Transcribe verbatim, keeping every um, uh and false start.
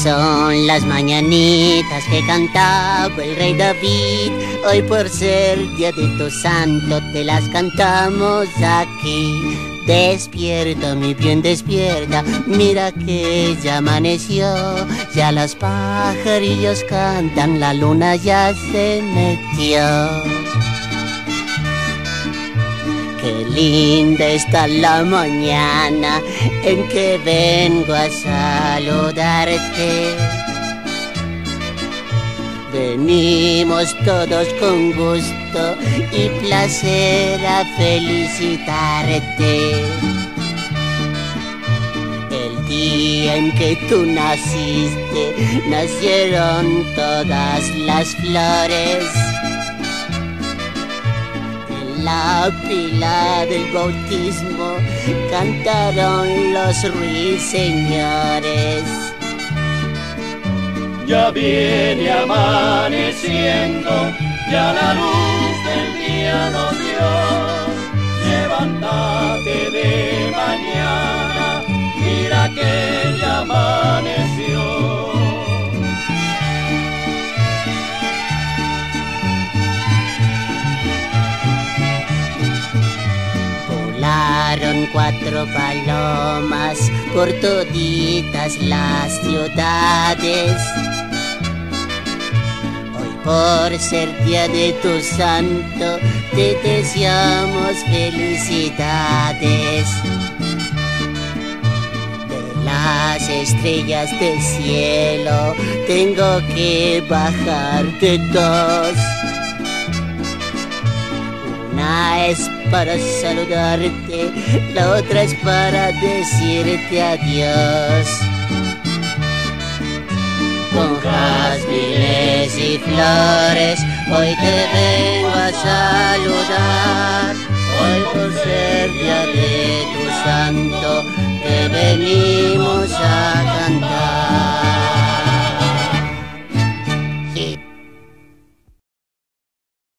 son las mañanitas que cantaba el rey David. Hoy por ser día de tu santo te las cantamos aquí. Despierta, mi bien, despierta, mira que ya amaneció. Ya los pajarillos cantan, la luna ya se metió. Qué linda está la mañana en que vengo a saludarte. Venimos todos con gusto y placer a felicitarte. El día en que tú naciste, nacieron todas las flores. La pila del bautismo cantaron los ruiseñores. Ya viene amaneciendo, ya la luz del día nos dio. Levántate de mañana, mira que ya amaneció. Volaron cuatro palomas por toditas las ciudades. Hoy por ser día de tu santo te deseamos felicidades. De las estrellas del cielo tengo que bajarte dos. Una es para saludarte, la otra es para decirte adiós. Con jazmines y flores hoy te vengo a saludar. Hoy por ser día de tu santo te venimos